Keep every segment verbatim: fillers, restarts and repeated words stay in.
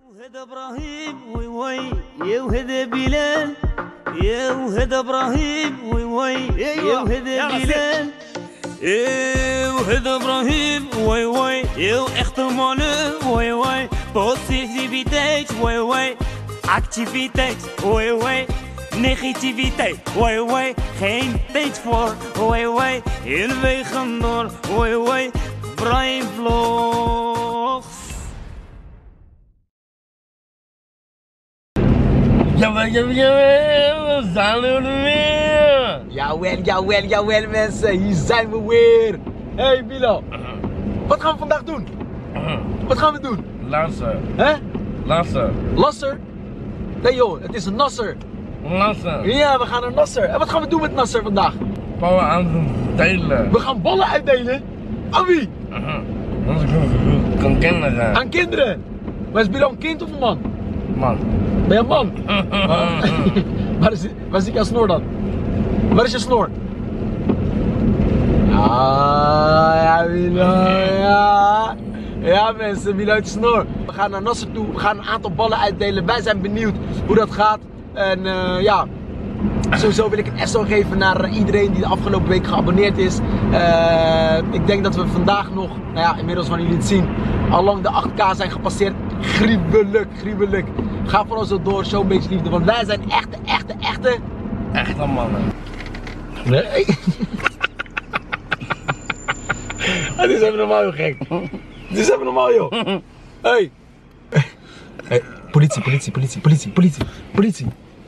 وهذا ابراهيم وي وي يا وهذا بلال يا وهذا ابراهيم وي وي يا وهذا بلال يا وهذا ابراهيم وي وي يا احتمال وي وي positiviteit وي وي activiteit وي وي negativiteit وي وي geen tijd voor وي وي in wegen door وي وي Brian Vlogs. Jawel, jawel, jawel, we zijn er weer. Jawel, jawel, jawel mensen, hier zijn we weer. Hey Bilo, wat gaan we vandaag doen? Wat gaan we doen? Lassen. Hè? Lassen. Lasser? Nee joh, het is een Nasser. Lassen. Ja, we gaan naar Nasser. En wat gaan we doen met Nasser vandaag? Ballen aan het delen. We gaan ballen uitdelen? Aan wie? Dat kan kinderen. Aan kinderen. Maar is Bilo een kind of een man? Man. Ben je een man? waar, is, waar zit jouw snor dan? Waar is je snor? Ah, ja, Bilo, ja. Ja mensen, Bilo heeft snor. We gaan naar Nasser toe, we gaan een aantal ballen uitdelen. Wij zijn benieuwd hoe dat gaat. En uh, ja, sowieso wil ik een S O geven naar iedereen die de afgelopen week geabonneerd is. Uh, ik denk dat we vandaag nog, nou ja, inmiddels wanneer jullie het zien, allang de acht K zijn gepasseerd. Gruwelijk, gruwelijk. Ga vooral zo door, show een beetje liefde, want wij zijn echte, echte, echte... Echte mannen. Nee. Dit is even normaal joh, gek. Dit is even normaal joh. Hey. Hey. Politie, politie, politie, politie, politie, politie.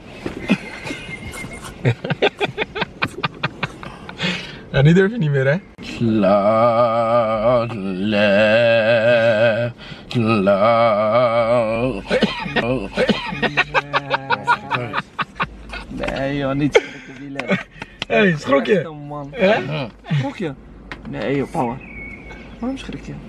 Ja, nu durf je niet meer hè? Slaap, le, slaap. Nee joh, niet schrikken Bielen. Hé, hey, schrok je? Echt een man. Hè? Schrok je? Nee joh, power. Waarom schrik je?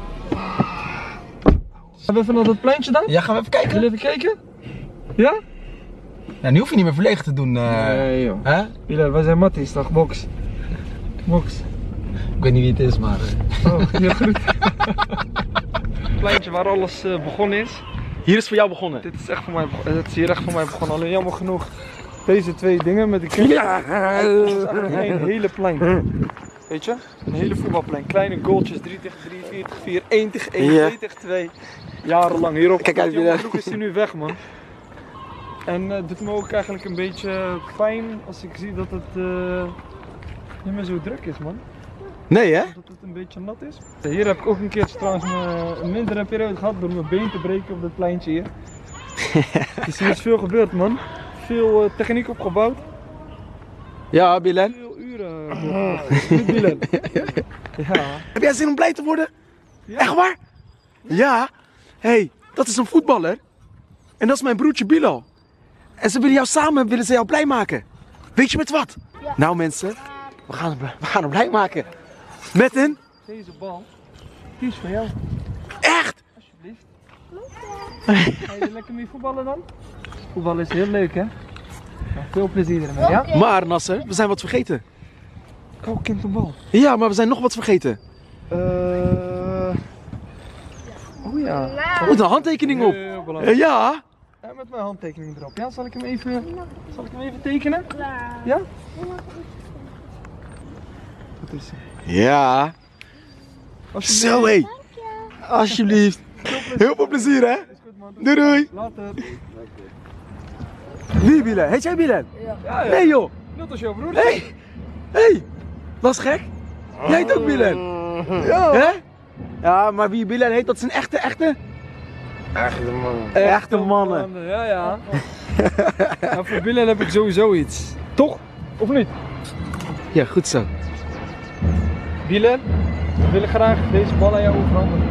Gaan we even naar dat pleintje dan? Ja, gaan we even kijken? Wil je even kijken? Ja? Ja, nu hoef je niet meer verlegen te doen. Uh... Nee joh. Hè? Bilal, wij zijn matties toch? Box. Box. Ik weet niet wie het is, maar... Uh... Oh, ja goed. Pleintje waar alles uh, begonnen is. Hier is voor jou begonnen. Dit is echt voor mij begonnen. Dit is hier echt voor mij begonnen. Alleen jammer genoeg. Deze twee dingen met de kind. Ja! Het is echt een hele plein. Weet je? Een hele voetbalplein. Kleine goaltjes. drie tegen drie, vier tegen vier, één tegen één, Ja. twee tegen twee. Jarenlang hierop. Kijk uit, jammer Bilal. genoeg is hij nu weg man. En het uh, doet me ook eigenlijk een beetje pijn als ik zie dat het uh, niet meer zo druk is man. Nee hè? Dat het een beetje nat is. Hier heb ik ook een keertje trouwens een mindere periode gehad door mijn been te breken op dat pleintje hier. Dus er is veel gebeurd man. Veel uh, techniek opgebouwd. Ja, Bilal. Veel uren doorgebracht. Niet Bilal. Ja. Heb jij zin om blij te worden? Ja. Echt waar? Ja. Hé, hey, dat is een voetballer. En dat is mijn broertje Bilal. En ze willen jou samen, willen ze jou blij maken. Weet je met wat? Ja. Nou mensen, we gaan, hem, we gaan hem blij maken. Met een... Deze bal, die is voor jou. Echt? Alsjeblieft. Ga je er lekker mee voetballen dan? Voetballen is heel leuk hè? Nou, veel plezier ermee, ja? Oké. Maar Nasser, we zijn wat vergeten. Oh, kind een bal. Ja, maar we zijn nog wat vergeten. Uh... Oh ja. Er moet een handtekening op. Heel belangrijk. Eh, Ja. Ja, met mijn handtekening erop. Ja, zal ik hem even, zal ik hem even tekenen? Ja? Wat is het? Ja. Alsjeblieft. Zo hé. Alsjeblieft. Heel veel plezier hè. Is goed man. Doei doei. Later. Wie Bilal? Heet jij Bilal? Ja, ja. Nee joh. Net als jouw broer. Hé. Hey. Hey. Dat is gek. Jij heet ook Bilal. Ja. Hè? Ja, maar wie Bilal heet, dat zijn echte, echte... Echte mannen. Echte mannen. Ja, ja. Nou, voor Bilal heb ik sowieso iets. Toch? Of niet? Ja, goed zo. Bilal, we willen graag deze bal aan jou overhandigen.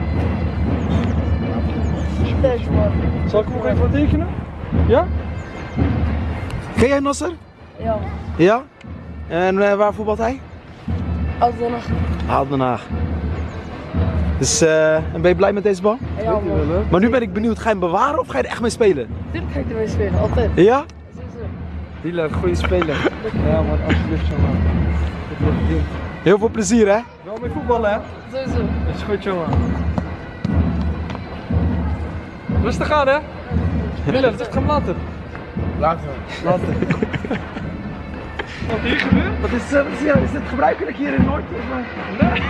Deze man. Zal ik hem nog even wat tekenen? Ja? Ken jij Nasser? Ja. Ja? En uh, waar voetbalt hij? Als dan nog. Haal Den Haag. Dus, uh, en ben je blij met deze bal? Ja man. Maar nu ben ik benieuwd, ga je hem bewaren of ga je er echt mee spelen? Tuurlijk ga ik ermee spelen, altijd. Ja? Sowieso. Bilal, goede speler. Ja man, alsjeblieft jongen. Dat wordt verdiend. Heel veel plezier hè? Wel mee voetballen hè? Sowieso. Dat is goed jongen. Rustig aan, hè? Willem, zeg hem later. Later. Later. Wat hier gebeurt? Wat is, uh, wat is, ja, is dit gebruikelijk hier in Noord? Of, uh? Nee.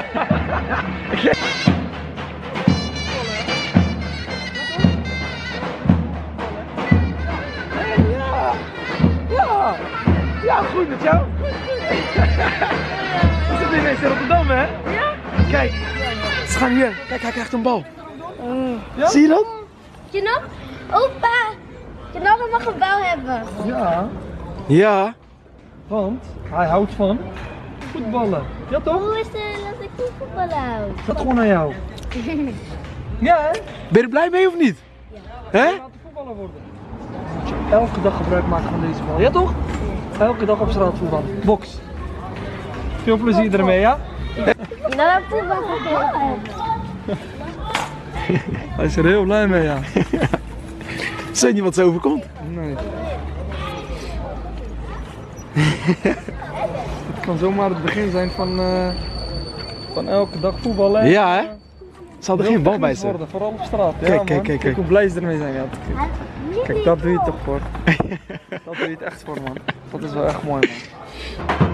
Ja. Ja. Ja, goed met jou. We zitten ineens in Rotterdam, hè? Ja. Kijk, ze gaan hier. Kijk, hij krijgt een bal. Uh, ja? Zie je dat? Je nog? Opa, je nog mag een bal hebben. Ja. Ja. Want hij houdt van voetballen. Ja toch? Hoe is het dat ik niet voetballen houd? Dat gewoon aan jou. Ja, hè? Ben je er blij mee of niet? Ja. Hè? Laten voetballer worden. Moet je elke dag gebruik maken van deze bal. Ja toch? Elke dag op straat voetballen. Box. Veel plezier ermee, ja? Nou, ik voetbal voetballen. Hij is er heel blij mee, ja. Zeg je niet wat zo overkomt? Nee. Het kan zomaar het begin zijn van, uh, van elke dag voetballen. Ja, hè? Zal er geen bal bij zijn? Worden, vooral op straat. Kijk, ja, kijk, man. kijk, Kijk hoe blij ze ermee zijn. Ja. Kijk, dat doe je toch voor. Dat doe je het echt voor, man. Dat is wel echt mooi, man.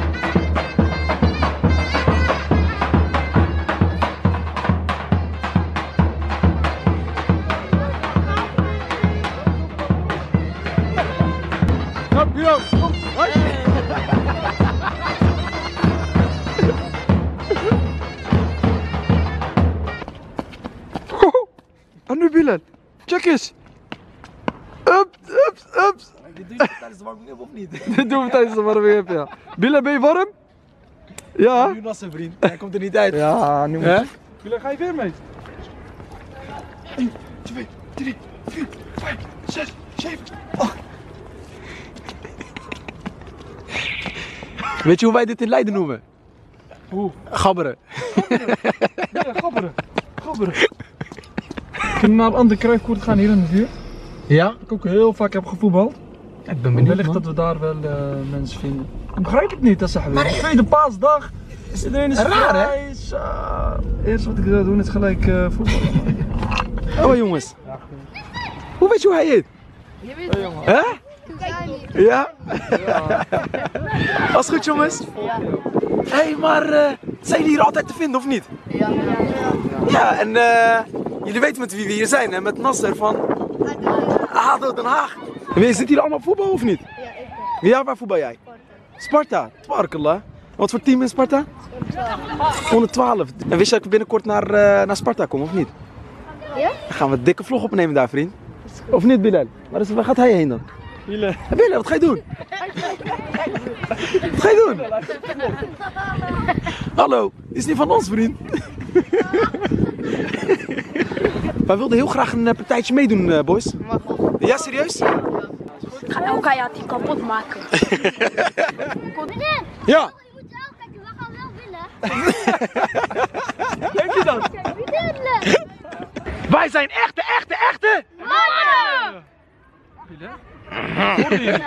En nu Bilal, check eens. Up, up, up. Dit doe je tijdens de warming-up of niet? Dit doen we tijdens de warming-up, ja. Bilal, ben je warm? Ja. Nu nassen, vriend. Hij komt er niet uit. Ja, nu moet Hè? je. Bilal, ga je weer mee? één, twee, drie, vier, vijf, zes, zeven, acht. Weet je hoe wij dit in Leiden noemen? Hoe? Gabberen. Ja, gabberen. Gabberen. Kunnen we naar een ander kruifkoord gaan hier in de buurt? Ja? Ik ook heel vaak heb gevoetbald. Ik ben benieuwd, Wellicht man. dat we daar wel uh, mensen vinden. Ik begrijp het niet, dat zeggen we. Tweede paasdag. Iedereen is raar, hè? vrij. Uh, eerst wat ik zou doen is gelijk uh, voetballen. Oh jongens. Hoe weet je hoe hij heet? Je weet het. jongen. Hè? Ja? Ja. Alles goed jongens? Ja. Hé, hey, maar uh, zijn jullie hier altijd te vinden of niet? Ja. Ja, en uh, jullie weten met wie we hier zijn, hè? Met Nasser van A D O Den Haag. En zitten jullie allemaal op voetbal of niet? Ja, ik ben. Ja, waar voetbal jij? Sparta. Twarkela. Wat voor team in Sparta? honderdtwaalf. En wist je dat ik binnenkort naar, uh, naar Sparta kom of niet? Ja? Dan gaan we een dikke vlog opnemen daar, vriend. Of niet, Bilal? Waar, is, waar gaat hij heen dan? Bilal. Hey, Bilal, wat ga je doen? Wat ga je doen? Hallo, is niet van ons, vriend. Wij wilden heel graag een uh, partijtje meedoen, uh, boys. Ja, serieus? Ik ga elke jaar die kapot maken. Meneer, Ja. je moet wel kijken, we gaan wel winnen. Denk je dat? Tuurlijk. Wij zijn echte, echte, echte. Mannen! Bilal? Hoorde je?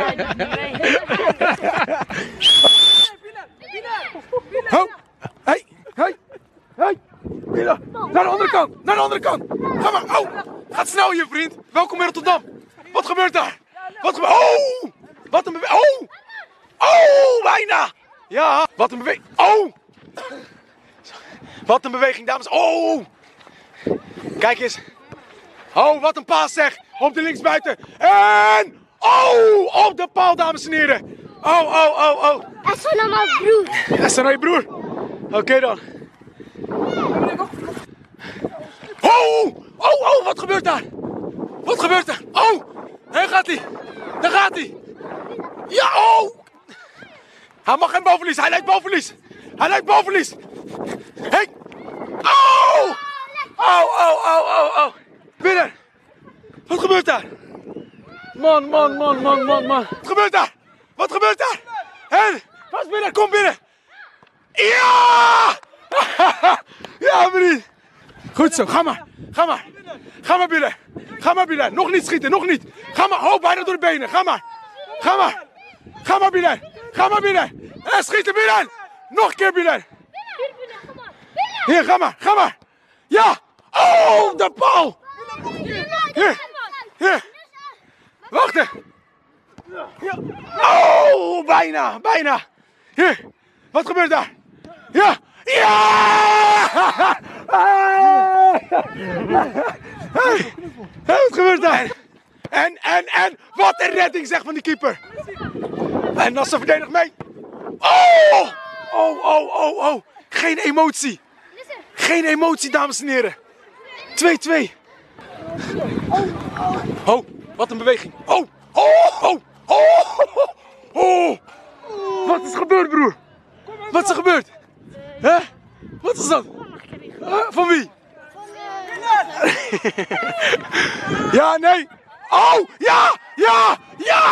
Ho. Hey, hey, hey. Bilal, naar de andere kant, naar de andere kant. Ga maar. Oh, gaat snel hier, vriend. Welkom in Rotterdam. Wat gebeurt daar? Wat gebeurt? Oh, wat een beweging. Oh, oh, bijna. Ja, wat een beweging. Oh, wat een beweging, dames. Oh, kijk eens. Oh, wat een paas zeg. Op de linksbuiten. En, oh, op de paal, dames en heren. Oh, oh, oh, oh. En zo naar mijn broer. Dat is een broer. Oké okay, dan. Oh, oh, oh, wat gebeurt daar? Wat gebeurt er? Oh, daar gaat hij. Daar gaat hij. Ja, oh. Hij mag geen balverlies. Hij lijkt balverlies. Hij lijkt balverlies. Hey. Oh. Oh, oh, oh, oh, oh. Binnen. Wat gebeurt daar? Man, man, man, man, man, man. Wat gebeurt daar? Wat gebeurt daar? Hé, was binnen, kom binnen. Ja! Ja, vriend. Goed zo, ga maar. Ga maar. Ga maar binnen. Ga maar binnen. Nog niet schieten, nog niet. Ga maar. Oh, bijna door de benen. Ga maar. Ga maar. Ga maar binnen. Ga maar binnen. En schieten binnen. Nog een keer binnen. Hier, ga maar. Ga maar. Ja. Oh, de bal. Hier. Hier. Wachten. Ja. Oh, bijna, bijna. Hier. Wat gebeurt daar? Ja. Ja! Hey. Wat gebeurt daar? En, en, en, wat een redding zeg van die keeper. En Nasser verdedigt mee. Oh! Oh, oh, oh, oh. Geen emotie. Geen emotie, dames en heren. twee twee. Oh, wat een beweging. Oh, oh, oh, oh, oh. Wat is gebeurd, broer? Wat is er gebeurd? Hè? Wat is dat? Huh? Van wie? Ja, nee. Oh, ja, ja, ja.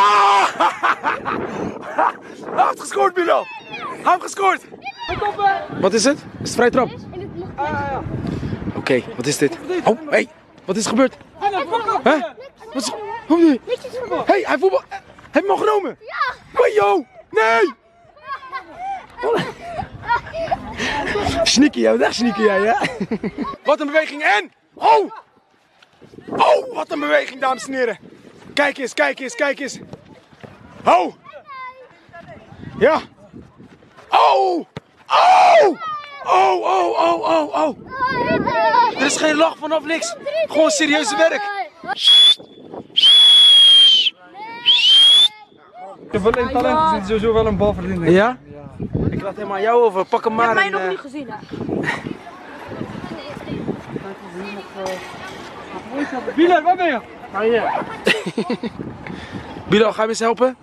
Hij heeft gescoord, Bilal. Hij heeft gescoord. Wat is het? Is het vrij trap? Oké, okay, wat is dit? Oh, hé, hey, wat is er gebeurd? Hè? Wat is er? Hé, hey, hij voetbal. Hij heeft hem al genomen. Ja. Oh, yo, nee. Sneaky, jij bent echt sneaky, jij, hè? Wat een beweging en... Oh! Oh, wat een beweging, dames en heren. Kijk eens, kijk eens, kijk eens. Oh! Ja. Oh! Oh! Oh, oh, oh, oh, oh. Er is geen lach vanaf niks. Gewoon serieuze werk. Ik heb wel een talent gezien, sowieso wel een bal verdiend. Ja? Ik laat helemaal aan jou over. Pak hem maar. Ik heb mij en, nog uh... niet gezien, hè. Bilal, waar ben je? Ah ja. Bilal, ga je me eens helpen?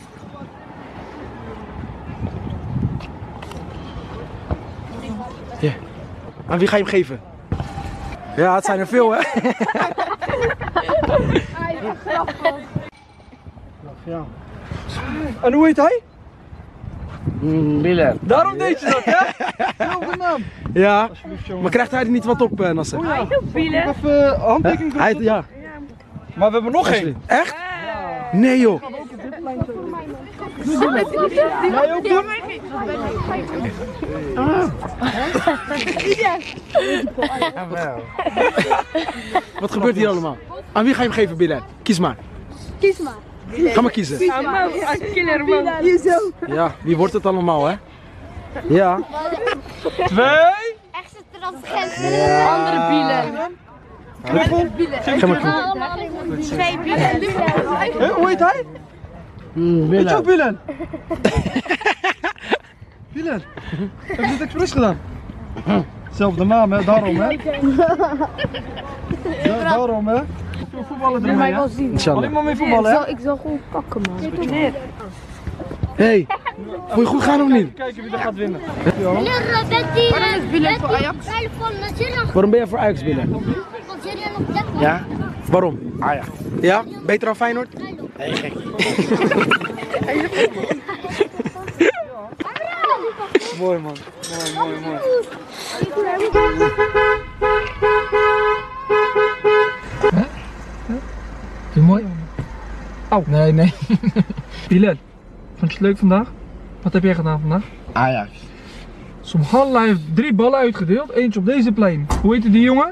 Ja. Aan wie ga je hem geven? Ja, het zijn er veel, hè? Ja. En hoe heet hij? Mm, Bilal. Daarom deed je dat, hè? Heel naam. Ja, maar krijgt hij er niet wat op, uh, Nasser? Oh ja, even uh, handtekening Hij, ja. Maar we hebben nog geen. Echt? Nee, joh. Jij ook doen? Wat gebeurt hier allemaal? Aan wie ga je hem geven, Bilal? Kies maar. Kies maar. Ga maar kiezen. Ja, wie wordt het allemaal, hè? Ja. Twee. Echte transgender. Andere bielen. Knuffel. Ga maar kiezen. Twee bielen. Hé, hoe heet hij? Mm, Weet je Bilal. ook Bilal? Bilal. Heb je dit expres gedaan? Zelfde naam, hè? Daarom, hè? Ja, daarom, hè? Veel voetballen erin, mij hè? wel zien. Inshallah. Alleen maar mee voetballen, hè? Ik zal gewoon pakken, man. Hey, vond je goed gaan of niet? Kijken wie er gaat winnen. Waarom is Bilal voor Ajax? Waarom ben je voor Ajax, Bilal? Ja? Waarom? Ajax. Ja? Beter dan Feyenoord? Nee, gek. Mooi, man. Mooi, mooi, mooi. Vind je mooi? Au. Nee, nee. Bilal, vond je het leuk vandaag? Wat heb jij gedaan vandaag? Ajax. Subhanallah heeft drie ballen uitgedeeld, eentje op deze plein. Hoe heette die jongen?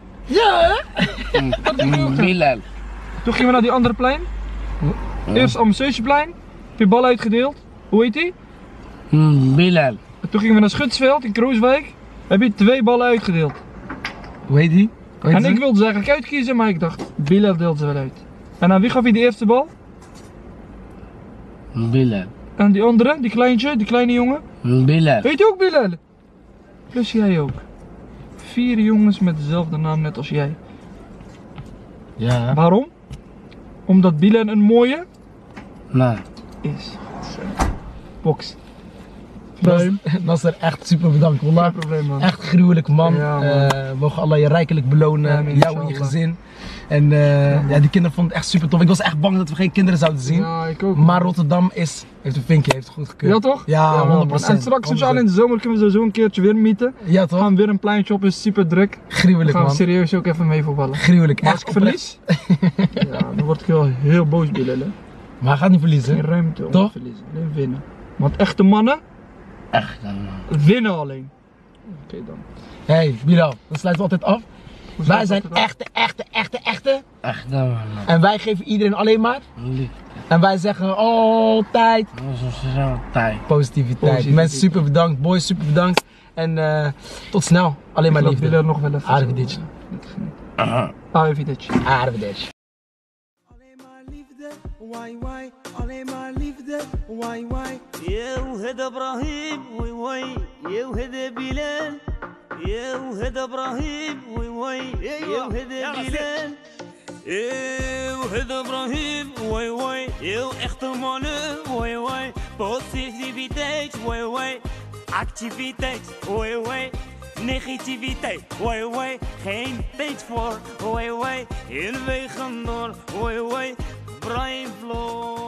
Mm, Bilal. Toen gingen we naar die andere plein. Eerst Amsterdamseplein. Heb je ballen uitgedeeld. Hoe heet die? Mm, Bilal. En toen gingen we naar Schutsveld in Krooswijk. Heb je twee ballen uitgedeeld. Hoe heet die? En ik wilde ze eigenlijk uitkiezen, maar ik dacht, Bilal deelt ze wel uit. En aan wie gaf je de eerste bal? Bilal. En die andere, die kleintje, die kleine jongen? Mm, Bilal. Weet je ook Bilal? Plus jij ook. Vier jongens met dezelfde naam net als jij. Ja. Waarom? Omdat Bilal een mooie Nee. is. Box. Nasser, Nasser, echt super bedankt. Wallah. Geen probleem, man. Echt gruwelijk man. Ja, man. Eh, mogen Allah je rijkelijk belonen, Ja, jou en je inshallah. gezin. En eh, ja, die kinderen vonden het echt super tof. Ik was echt bang dat we geen kinderen zouden zien. Ja, ik ook. Maar Rotterdam is, heeft een vinkje, heeft het goed gekeurd. Ja toch? Ja, man. honderd procent. En straks inshallah in de zomer kunnen we sowieso een keertje weer mieten. Ja We toch? gaan weer een pleintje op, is super druk. Gruwelijk Gaan we man. serieus ook even mee voetballen. Gruwelijk, Maar als echt ik oprecht. verlies, ja, dan word ik wel heel boos, Bilal. hè. Maar hij gaat niet verliezen. Geen ruimte om Toch? te verliezen, alleen winnen. Want echte mannen Echt dan. winnen alleen. Oké dan. Hey Bilal, dan sluiten we altijd af. Wij zijn echte, echte, echte, echte. Echt dan, man. En wij geven iedereen alleen maar. Lief. En wij zeggen altijd Dat was zo'n tijd. positiviteit. Positiviteit. Mensen super bedankt, boys super bedankt. En uh, tot snel. Alleen maar Ik liefde. wil er nog wel even Arrivederci. Arrivederci. Arrivederci. Alleen maar liefde, wai wai. Alleen maar liefde, wai wai. يا وهذا ابراهيم وي وي. يا وهذا بلال. يا وهذا ابراهيم وي وي. يا وهذا بلال. يا وهذا ابراهيم وي وي. يا echt mannen وي وي. Positiviteit وي وي. Activiteit وي وي. Negativiteit, woi woi, geen tijd voor, woi woi, in wegen door, woi woi, Brian Vlog.